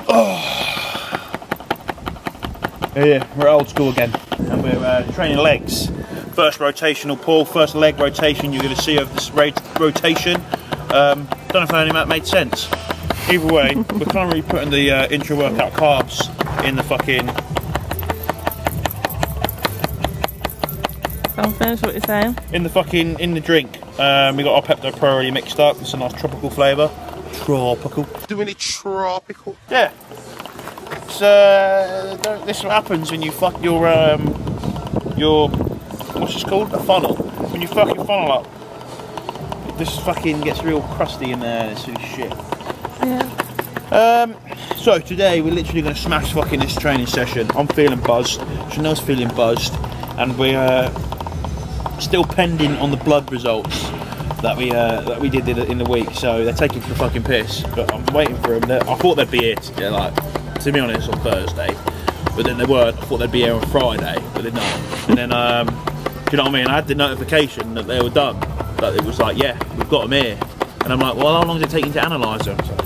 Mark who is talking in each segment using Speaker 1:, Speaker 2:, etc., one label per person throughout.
Speaker 1: Yeah, we're old school again, and we're training legs. First rotational pull, first leg rotation you're going to see of this rotation. Don't know if any of that made sense. Either way, we're currently putting the intra-workout carbs in the fucking...
Speaker 2: I'll finish what you're saying.
Speaker 1: In the drink. We got our Pepto Pro already mixed up. It's a nice tropical flavour. Tropical.
Speaker 3: Doing it tropical.
Speaker 1: Yeah. It's, this is what happens when you fuck your what's this called? A funnel. When you fuck your funnel up, this fucking gets real crusty in there and it's really shit.
Speaker 2: Yeah.
Speaker 1: So today we're literally going to smash fucking this training session. I'm feeling buzzed. Chanel's feeling buzzed, and we're still pending on the blood results that we did in the week. So they're taking the fucking piss, but I'm waiting for them. I thought they'd be here today, like, to be honest, on Thursday, but then they weren't. I thought they'd be here on Friday, but they're not. And then, do you know what I mean? I had the notification that they were done, but it was like, yeah, we've got them here. And I'm like, well, how long is it taking to analyse them? So,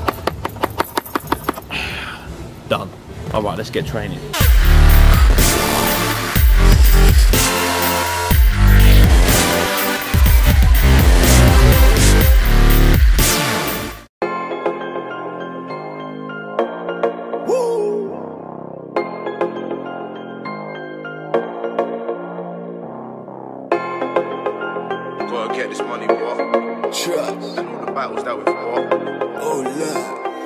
Speaker 1: done. All right, let's get training.
Speaker 3: Gotta get this money, boy. Trust. And all the battles that we've fought. Oh, look.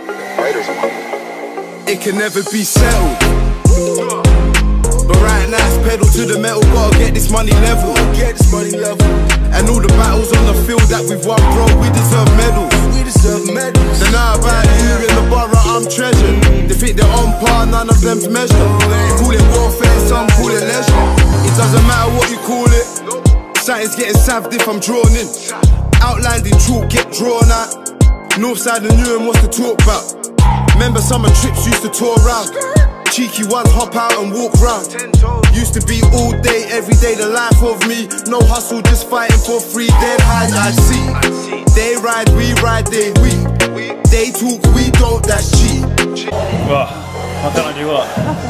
Speaker 3: It can never be settled. But right now it's pedal to the metal. Gotta get this money level. And all the battles on the field that we've won, bro, we deserve medals. So now about you in the borough, I'm treasured. They think they're on par, none of them's measured. You call it warfare, some call it leisure. It doesn't matter what you call it. Something's getting saved if I'm drawn in. Outlined in chalk, get drawn out. Northside and Newham, what's to talk about? Remember summer trips used to tour around. Cheeky ones hop out and walk round. Used to be all day, every day, the life of me. No hustle, just fighting for free. Dead hide, I see. They ride, we ride, they weep. They talk, we don't, that's cheap.
Speaker 1: What? Why can't I do what?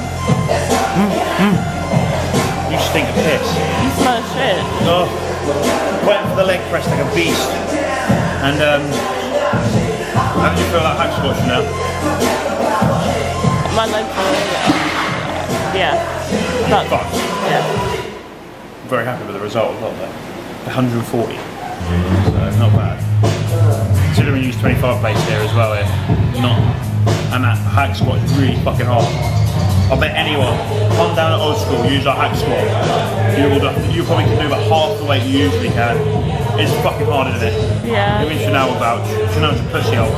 Speaker 1: You stink of piss.
Speaker 2: You smell of shit.
Speaker 1: Oh, waiting for the leg press like a beast. And how do you feel like hack squats now?
Speaker 2: My legs are, yeah. That's
Speaker 1: Fun.
Speaker 2: Yeah.
Speaker 1: I'm very happy with the result as well though. 140. So not bad. Considering we use 25 plates here as well here. And that hack squat is really fucking hard. I bet anyone, come down at old school, use our hack squat. You probably can do about half the weight you usually can. It's fucking hard, isn't it?
Speaker 2: Yeah.
Speaker 1: Even Chanel will vouch. Chanel's a pussy hole.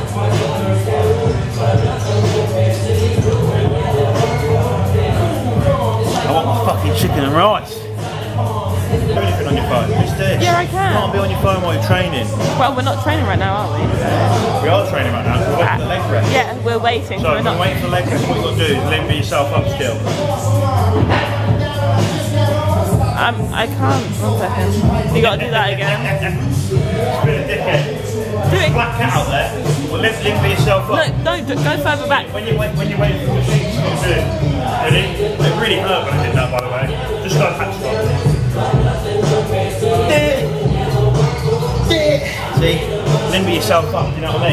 Speaker 1: I want my fucking chicken and rice. Do anything on your phone. Who's this?
Speaker 2: Yeah, I can.
Speaker 1: You can't be on your phone while you're training.
Speaker 2: Well, we're not training right now, are we?
Speaker 1: We are training right now, so we're waiting for the leg rest.
Speaker 2: Yeah, we're waiting.
Speaker 1: So if you're waiting for the leg rest, what you've got to do is limber yourself up still.
Speaker 2: I can't. 1 second. You gotta do that again. Do it.
Speaker 1: Black cat out there. Well, limber yourself up.
Speaker 2: No, go further back.
Speaker 1: When you're waiting for the machine to do it. Ready? It really hurt when I did that, by the way. Just go hack squat. See? Limber yourself up, you know what I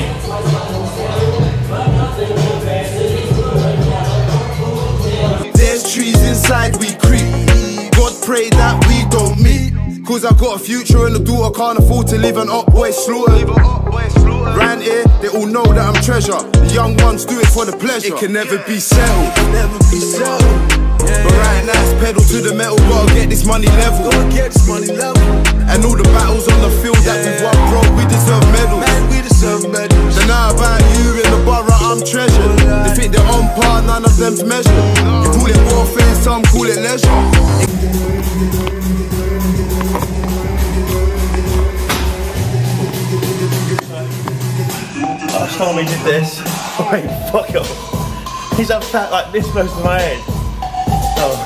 Speaker 1: mean?
Speaker 3: There's trees inside, we creep. God pray that we don't meet. Cause I got a future and a daughter, can't afford to live an up boy slaughter. Round here, they all know that I'm treasure. The young ones do it for the pleasure. It can never be settled. But right now it's pedal to the metal. Gotta get this money level. And all the battles on the field that we've won, bro, we deserve medals. So now about you in the borough, I'm treasured. They think they're on par, none of them's measured. You call it warfare, some call it leisure.
Speaker 1: Last time we did this, wait, fuck off. He's upset like this close to my head. Oh.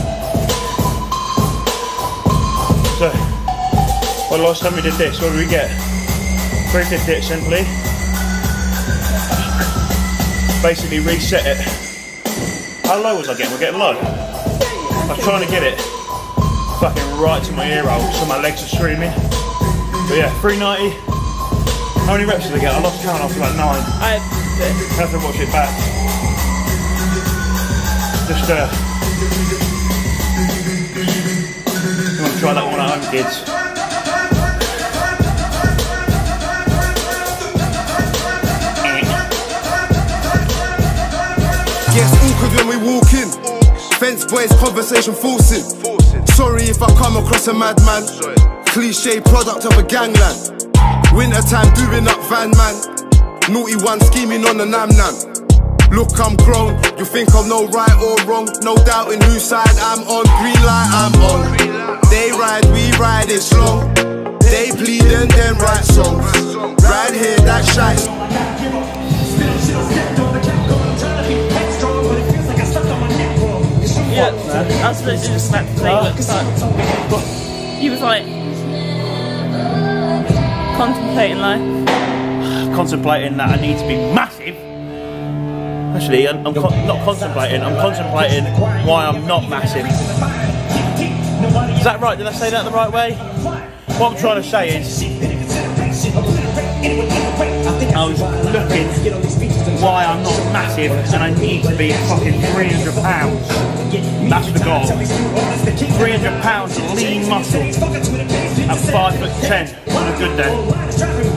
Speaker 1: So, well, last time we did this, what did we get? 350 simply. basically reset it. How low was I getting? We're getting low. I was trying to get it fucking right to my ear hole, so my legs are screaming. But yeah, 390. How many reps did I get? I lost count after about 9.
Speaker 2: I
Speaker 1: have to watch it back. Just you want to try that one at home, kids.
Speaker 3: Gets awkward when we walk in. Fence boys, conversation forcing. Sorry if I come across a madman. Cliche product of a gangland. Winter time doing up van man. Naughty one scheming on the nam nam. Look, I'm grown. You think I'll know right or wrong? No doubt in whose side I'm on. Green light, I'm on. They ride, we ride it slow. They bleed and then write songs. Right here, that shine.
Speaker 2: Yeah, I was literally just about to say that. You was like contemplating life.
Speaker 1: Contemplating that I need to be massive. Actually, I'm not contemplating. I'm contemplating why I'm not massive. Is that right? Did I say that the right way? What I'm trying to say is, I was looking why I'm not massive, and I need to be fucking 300 pounds. That's the goal. 300 pounds of lean muscle at 5'10" on a good day.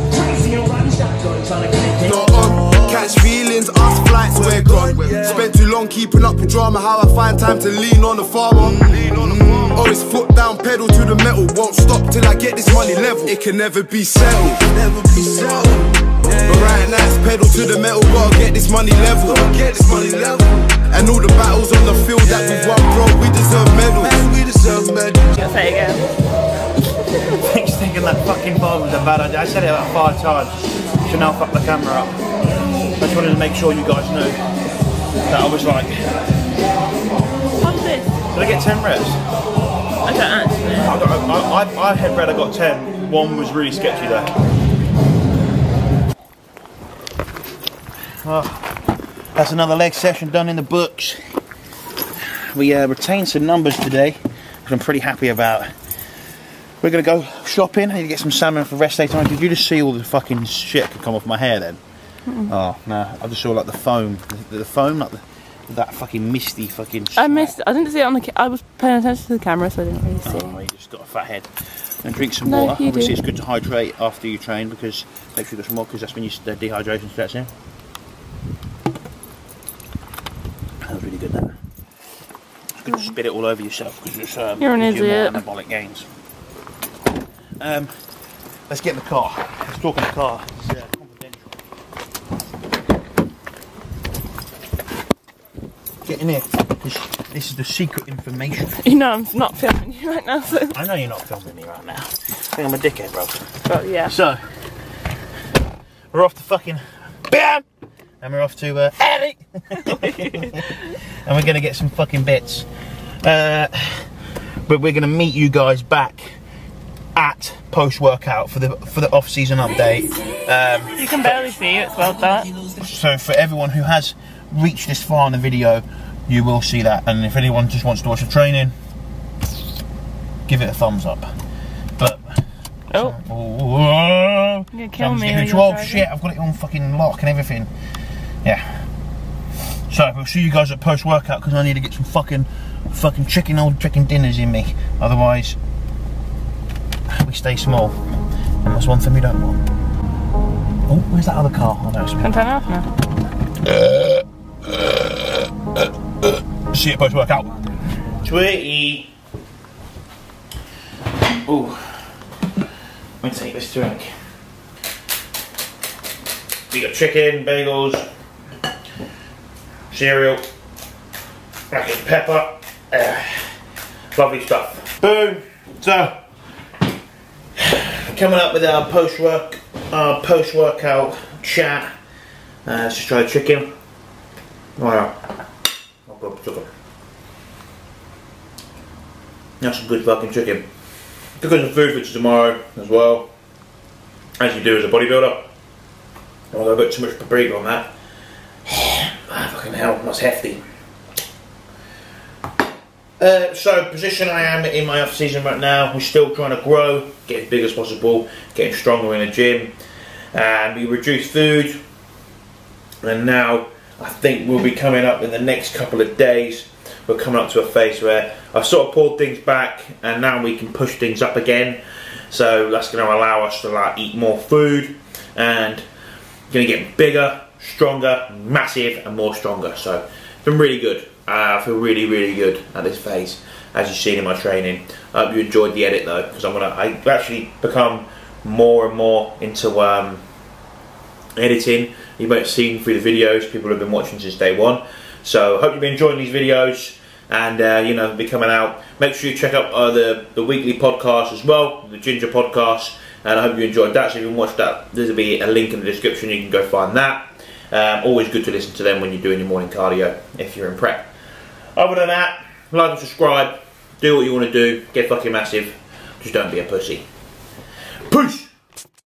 Speaker 3: Catch feelings, us flights, we're gone. Spent too long keeping up with drama. How I find time to lean on the farmer. Oh, it's foot down, pedal to the metal. Won't stop till I get this money level. It can never be settled. But right now it's pedal to the metal. Gotta get this money level. And all the battles on the field that we've won, bro, we deserve medals.
Speaker 2: You'll say it again.
Speaker 1: Thanks thinking that fucking bar was a bad idea. I said it about 5 times. Should now fuck the camera up. I just wanted to make sure you guys knew that I was like,
Speaker 2: What's this?
Speaker 1: did I get 10 reps?
Speaker 2: I don't actually.
Speaker 1: I had read I got 10. One was really sketchy there. Oh, that's another leg session done in the books. We retained some numbers today, which I'm pretty happy about. We're going to go shopping. I need to get some salmon for rest day time. Did you just see all the fucking shit that come off my hair then? Oh, no. I just saw like the foam. The foam, like that fucking misty fucking shit.
Speaker 2: I missed it. I didn't see it on the I was paying attention to the camera, so I didn't really see it.
Speaker 1: Oh, you just got a fat head. And drink some water. Obviously, it's good to hydrate after you train, because make sure you got some water, because that's when the dehydration sets in. That was really good, that. It's good to spit it all over yourself, because it's
Speaker 2: You're an idiot.
Speaker 1: more anabolic gains. Let's get in the car. Let's talk in the car. It's confidential. Get in here. This is the secret information.
Speaker 2: You know I'm not filming you right now, so.
Speaker 1: I know you're not filming me right now. I think I'm a dickhead, bro.
Speaker 2: But yeah.
Speaker 1: So, we're off to fucking BAM! And we're off to Ellie! And we're going to get some fucking bits. But we're going to meet you guys back at post-workout for the off-season update.
Speaker 2: You can barely see it, well that.
Speaker 1: So for everyone who has reached this far in the video, you will see that. And if anyone just wants to watch the training, give it a thumbs up. But
Speaker 2: oh,
Speaker 1: you're
Speaker 2: gonna kill me.
Speaker 1: Oh shit! I've got it on fucking lock and everything. Yeah. So we'll see you guys at post-workout, because I need to get some fucking chicken dinners in me. Otherwise, we stay small, and that's one thing we don't want. Oh, where's that other car? Oh no, it's me.
Speaker 2: Can turn off now.
Speaker 1: See you at post-workout. Tweety. Oh, let me take this drink. We got chicken, bagels, cereal, black pepper, lovely stuff. Boom. So, coming up with our post-workout chat. Let's just try the chicken. Wow. I'll go for chicken. That's some good fucking chicken. Cooking some food for tomorrow as well, as you do as a bodybuilder. I don't want to go a bit too much paprika on that. Fucking hell, that's hefty. So, position I am in my off season right now, we're still trying to grow, get as big as possible, getting stronger in the gym, and we reduce food, and now I think we'll be coming up in the next couple of days, we're coming up to a phase where I've sort of pulled things back, and now we can push things up again, so that's going to allow us to like eat more food, and going to get bigger, stronger, massive, and more stronger. So it's been really good. I feel really, really good at this phase, as you've seen in my training. I hope you enjoyed the edit though, because I've actually become more and more into editing. You might have seen through the videos, people have been watching since day one. So I hope you've been enjoying these videos, and you know, be coming out. Make sure you check out the weekly podcast as well, the Ginger podcast. And I hope you enjoyed that. So if you haven't watched that, there'll be a link in the description. You can go find that. Always good to listen to them when you're doing your morning cardio, if you're in prep. Other than that, like and subscribe. Do what you want to do. Get fucking massive. Just don't be a pussy. Peace!